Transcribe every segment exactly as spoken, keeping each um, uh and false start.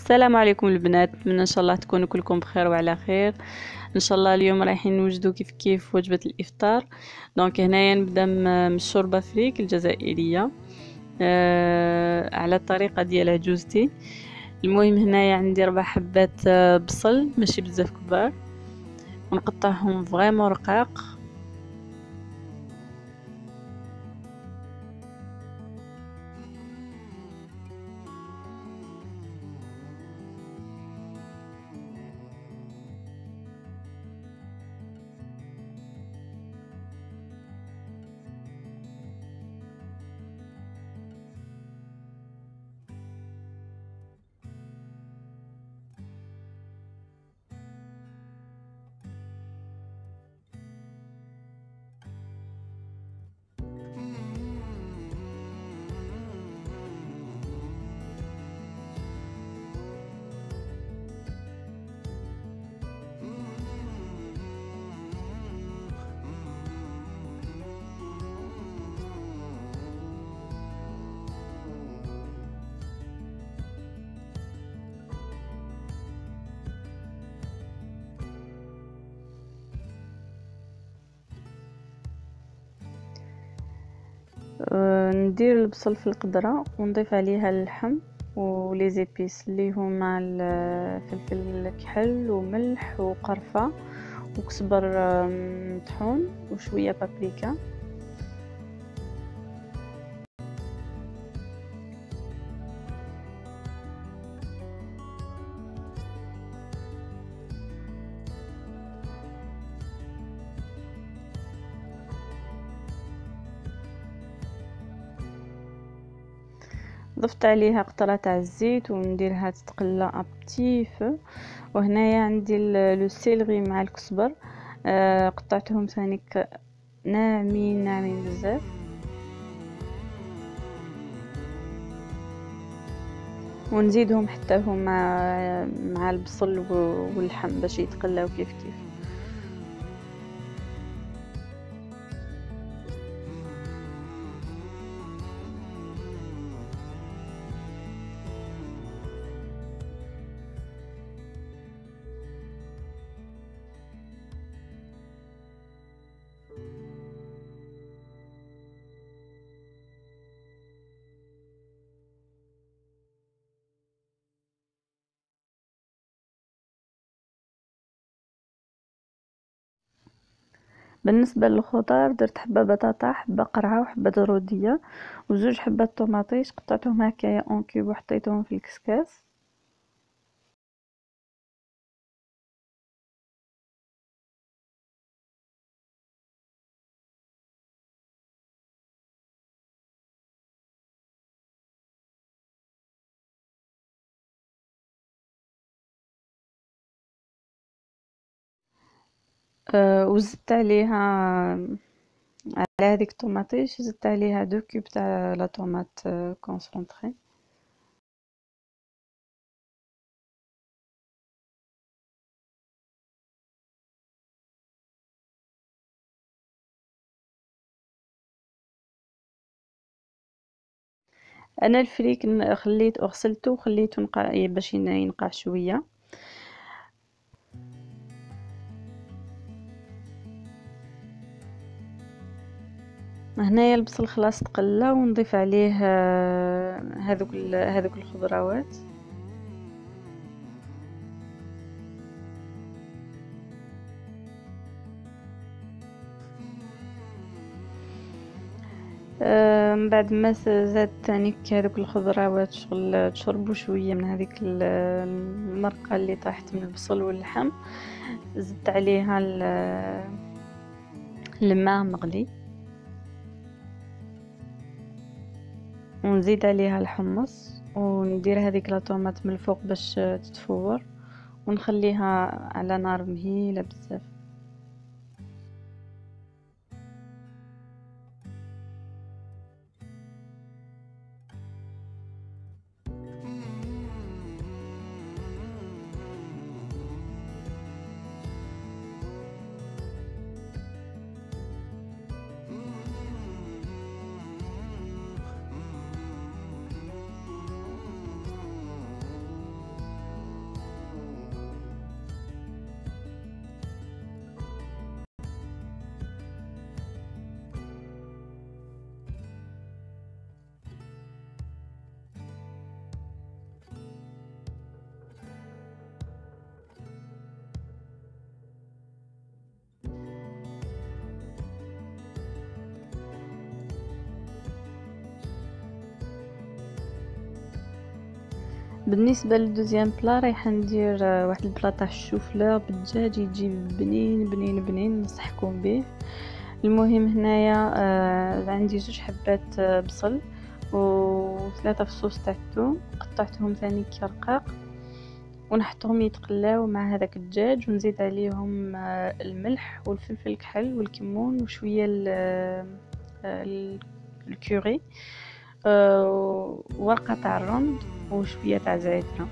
السلام عليكم البنات، نتمنى ان شاء الله تكونوا كلكم بخير وعلى خير. ان شاء الله اليوم رايحين نوجدوا كيف كيف وجبه الافطار. دونك هنايا نبدا من الشوربه فريك الجزائريه آه على الطريقه ديال عجوزتي. المهم هنايا عندي ربع حبات آه بصل ماشي بزاف كبار، ونقطعهم فريمون رقاق. أه ندير البصل في القدرة ونضيف عليها اللحم ولي زيبيس اللي هما الفلفل الكحل وملح وقرفة وكزبر مطحون وشوية بابريكا. ضفت عليها قطرة تاع الزيت ونديرها تتقلى ابتي فو. وهنايا عندي لو سيلري مع الكزبر آه قطعتهم ثاني ناعمين ناعمين بزاف، ونزيدهم حتى هما مع البصل واللحم باش يتقلاو كيف كيف. بالنسبه للخضار درت حبه بطاطا، حبه قرعه وحبه روديه وزوج حبات طوماطيش قطعتهم هكايا اون كيوب وحطيتهم في الكسكاس. أه وزدت عليها على هذيك الطوماطيش زدت عليها دو كيوب تاع لا طوماط كونسونطري. انا الفريك خليت غسلته وخليته نقع باش ينقع شويه. هنايا البصل خلاص تقلى ونضيف عليه هذوك هذوك الخضروات. من بعد ما زاد تاني هذوك الخضروات شغل تشربوا شويه من هذيك المرقه اللي طاحت من البصل واللحم، زدت عليها الماء مغلي ونزيد عليها الحمص وندير هذيك لاطوماط من الفوق باش تتفور ونخليها على نار مهيله بزاف. بالنسبه للدوزيام بلا رايحه ندير واحد البلا تاع الشوفلور بالدجاج يجي بنين بنين بنين نصحكم به. المهم هنايا آه عندي زوج حبات آه بصل وثلاثه فصوص تاع الثوم قطعتهم ثاني كي رقاق ونحطهم يتقلاو مع هذاك الدجاج ونزيد عليهم آه الملح والفلفل الكحل والكمون وشويه الكوري آه ورقه تاع الرند وشويه تاع زعتر.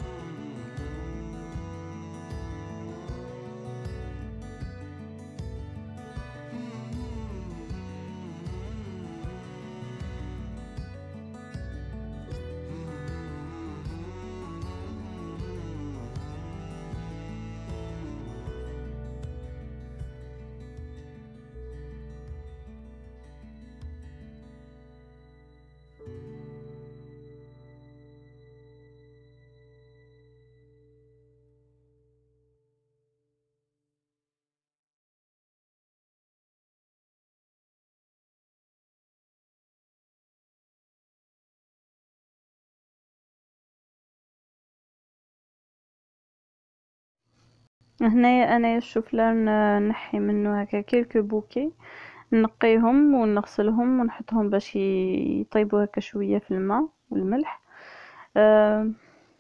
هنايا انا الشوفلار نحي منه هكا كيلكو بوكي نقيهم ونغسلهم ونحطهم باش يطيبوا هكا شويه في الماء والملح. أه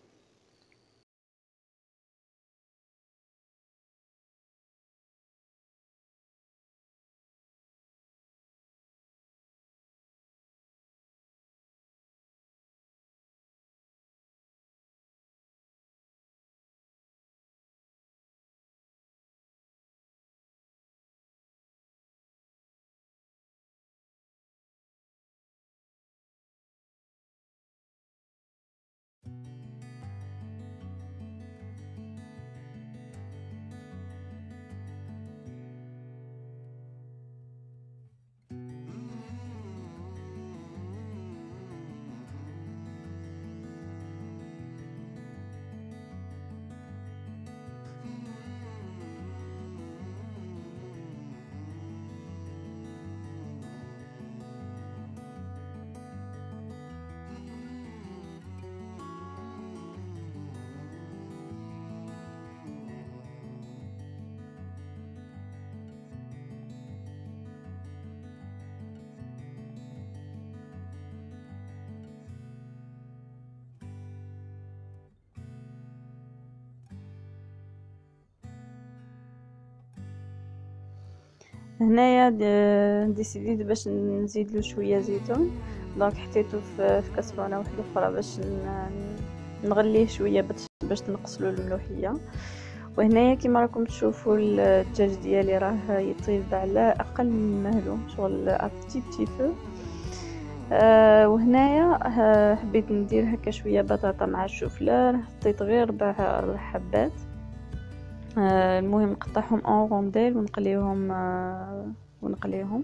هنايا ديسيديت باش نزيد له شويه زيتون دونك حطيته في في كاسرونه واحده اخرى باش نغليه شويه باش باش تنقص له الملوحيه. وهنايا كما راكم تشوفوا الدجاج ديالي راه يطيب على اقل من مهله شغل ابتي بتي فو. أه وهنايا أه حبيت ندير هكا شويه بطاطا مع الشوفلار حطيت غير ربع ربع حبات. أه المهم نقطعهم اون رونديل ونقليهم أه ونقليهم.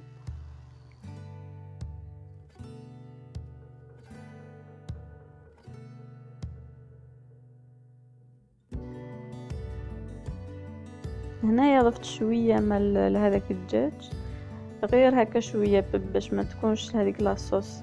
هنايا ضفت شويه مال لهذاك الدجاج غير هكا شويه باش ما تكونش هذيك لاصوص.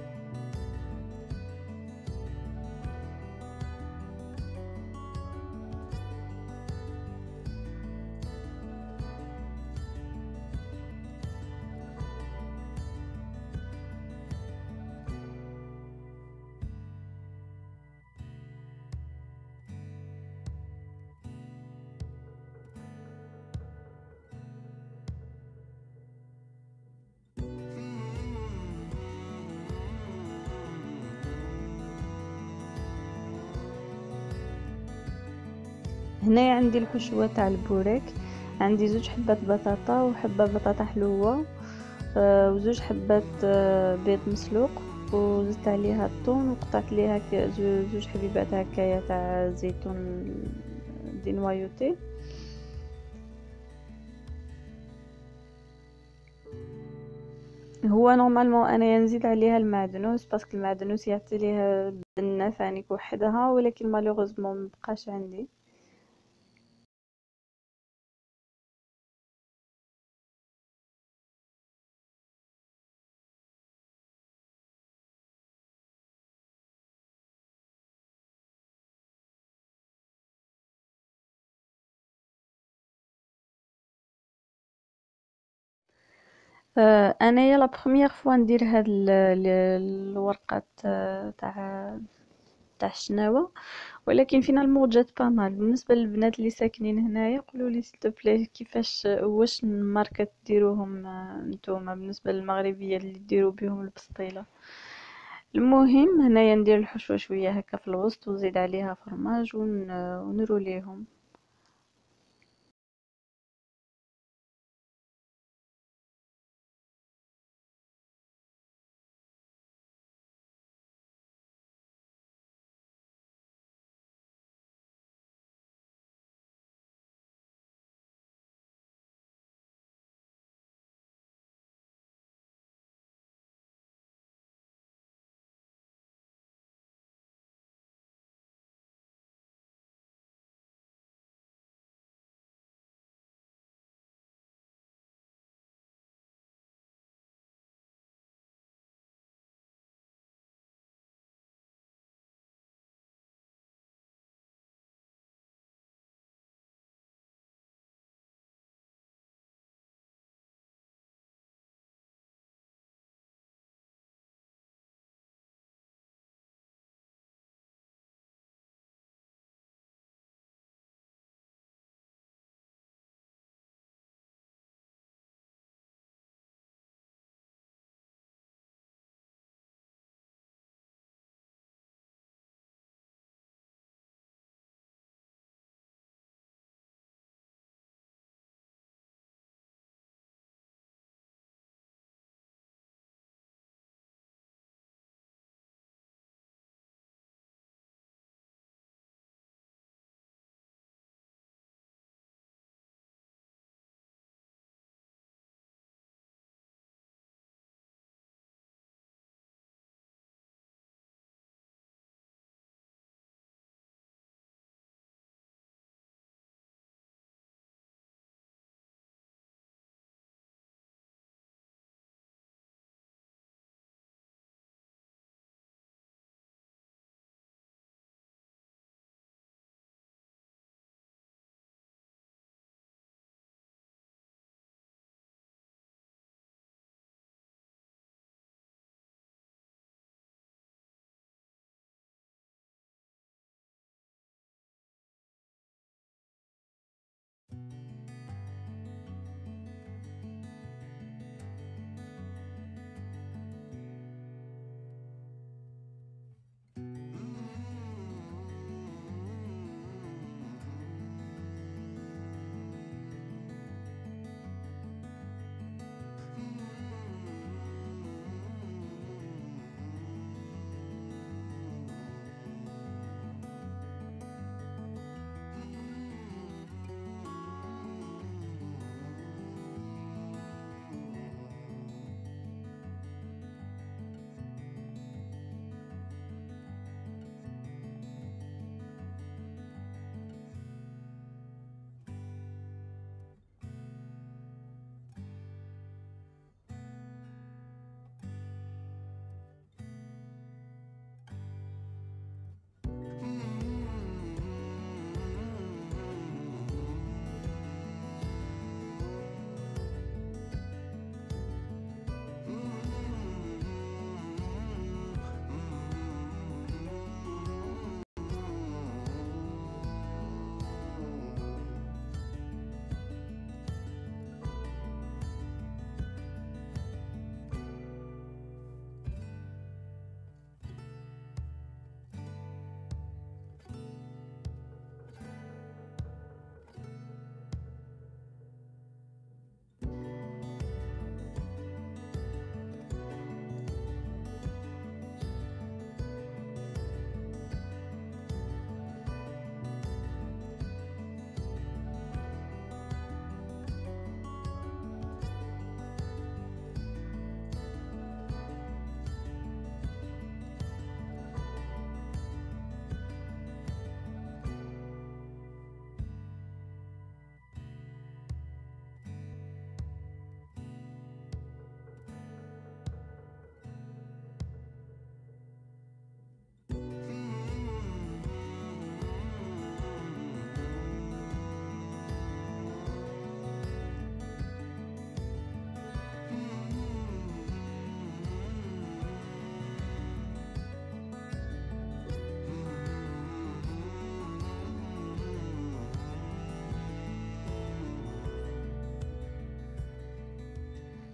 هنايا عندي الحشوه تاع البوريك عندي زوج حبات بطاطا وحبه بطاطا حلوه آه وزوج حبات آه بيض مسلوق وزدت عليها الثوم وقطعت ليها زوج حبيبات هكايا تاع زيتون دي نوايوتي. هو نورمالمون انا نزيد عليها المعدنوس باسكو المعدنوس يعطي ليها بنه ثاني وحدها ولكن مالوغوزمون مبقاش عندي. آه، انايا لا بروميير فوا ندير هاد ال- ال- الورقه تاع تاع تاع الشناوه، ولكن فينالمون جات با مال. بالنسبه للبنات اللي ساكنين هنايا قولوا لي سيل بلاي كيفاش واش ماركه ديروهم آه، نتوما بالنسبه للمغربيه اللي ديروا بهم البسطيله. المهم هنايا ندير الحشوه شويه هكا في الوسط ونزيد عليها فرماج ون... ونروليهم.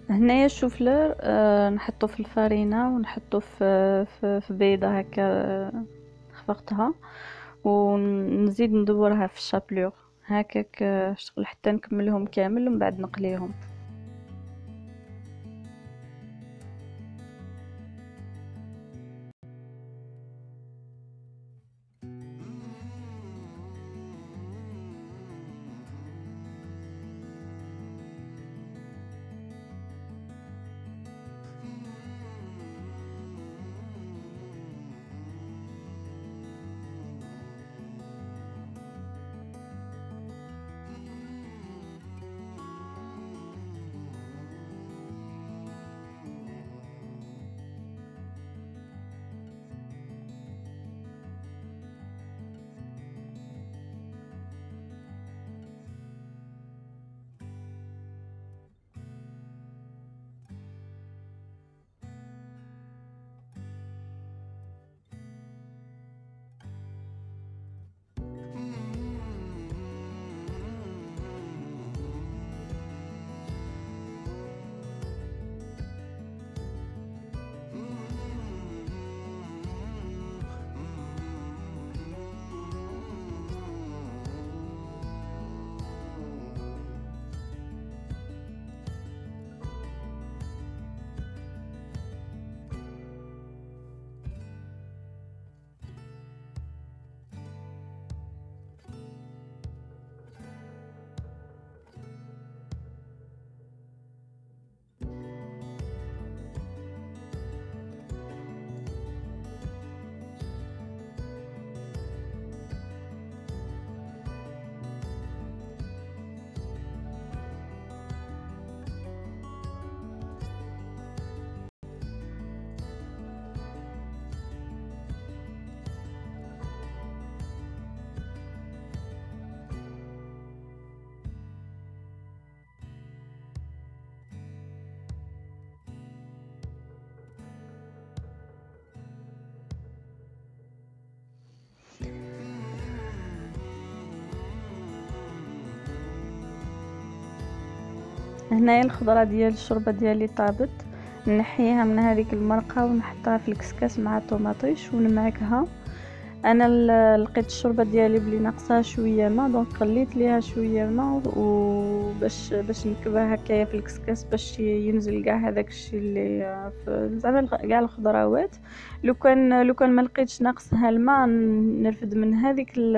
هنايا الشوفلور آه نحطو في الفرينة ونحطو في في, في بيضة هكا آه، خفقتها ونزيد ندورها في الشابلور هكاك آه، شغل حتى نكملهم كامل ومن بعد نقليهم. هنايا الخضرة ديال الشوربة ديالي طابت، نحيها من هذيك المرقة ونحطها في الكسكاس مع الطوماطيش ونمعكها. انا ل- لقيت الشوربه ديالي بلي ناقصها شويه ما دونك قليت ليها شويه ما وباش باش نكبها هكايا في الكسكاس باش ينزل كاع هذاك الشيء اللي في زعما الخ- كاع الخضروات. لو كان لو كان ما لقيتش ناقصها الماء نرفد من هذيك ال-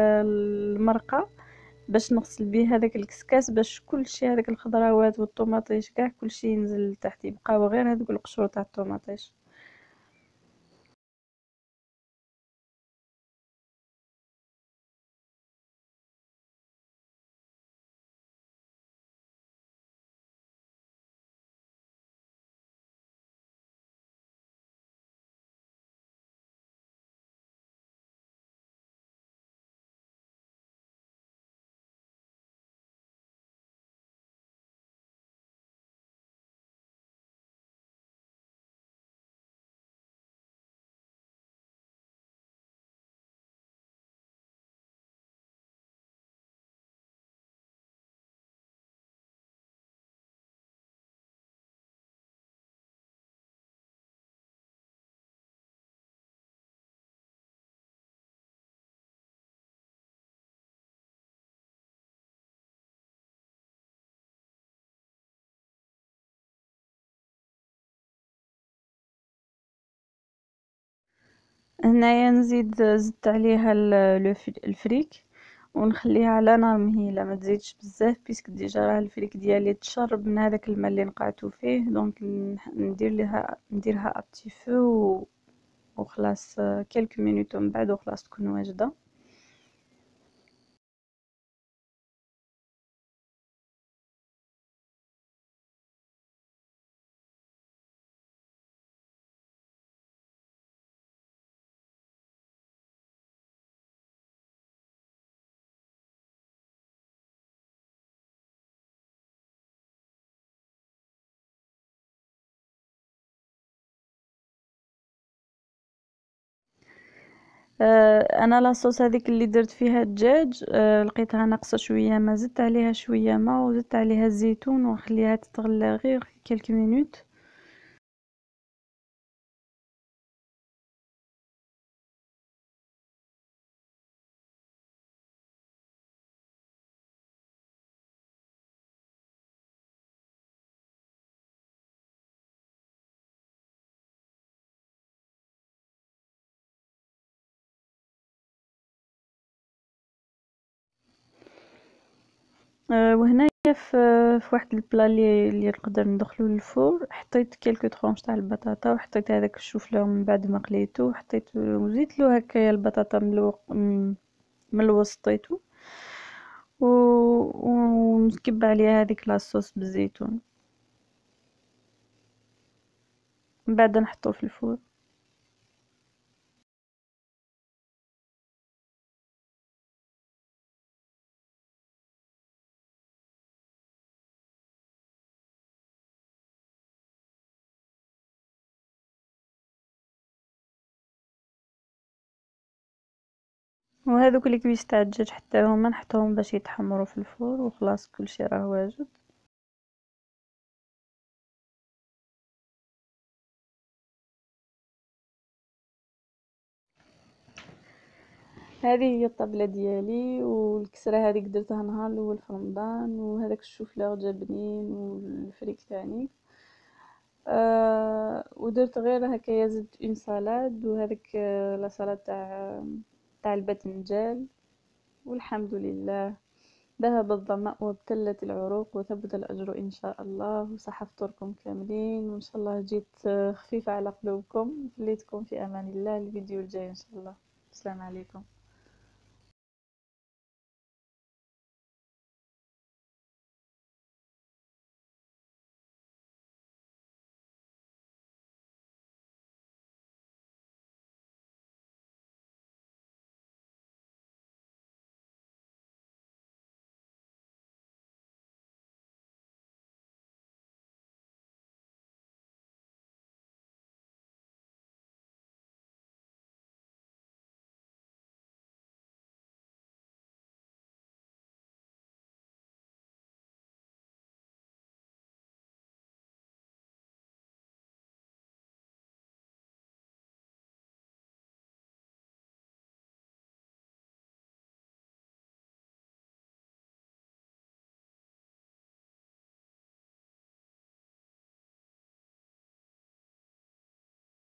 المرقه باش نغسل بيه هذاك الكسكاس باش كل شيء هذاك الخضروات والطوماطيش كاع كل شيء ينزل لتحت يبقاو غير هذوك القشور تاع الطوماطيش. هنايا نزيد زدت عليها ال- لو ف- الفريك ونخليها على نار مهيلة ما تزيدش بزاف بيسك ديجا راه الفريك ديالي تشرب من هذاك الماء اللي نقعتو فيه دونك نح- ندير لها نديرها ابتي فو وخلاص كيلك مينوت من بعد وخلاص تكون واجدة. آه، انا لاصوص هذيك اللي درت فيها الدجاج آه، لقيتها ناقصه شويه، ما زدت عليها شويه ما وزدت عليها الزيتون وخليها تتغلى غير كلك مينوت. أه وهنايا في في واحد البلا اللي اللي نقدر ندخلو للفور، حطيت كيلكو طرونش تاع البطاطا وحطيت هذاك الشوفلور من بعد ما قليته، وحطيت وزيت له هكايا البطاطا من الوق... من من الوسطيتو و... ونكب عليها هذيك لاصوص بالزيتون، من بعد نحطوه في الفور. وهذوك اللي كبيس تاع الدجاج حتى هما نحطوهم باش يتحمروا في الفور وخلاص كلشي راه واجد. هذه هي الطبلة ديالي، والكسرة هذيك درتها نهار الاول في رمضان، وهذاك الشوفلور جا بنين والفريك تاني. أه ودرت غير هكايا زدت اون سالاد وهذاك آه، لا سالاد تاع تاع الباذنجان. والحمد لله ذهب الظمأ وابتلت العروق وثبت الأجر إن شاء الله، وصحة فطوركم كاملين، وإن شاء الله جيت آه، خفيفة على قلوبكم. خليتكم في أمان الله، الفيديو الجاي إن شاء الله. السلام عليكم.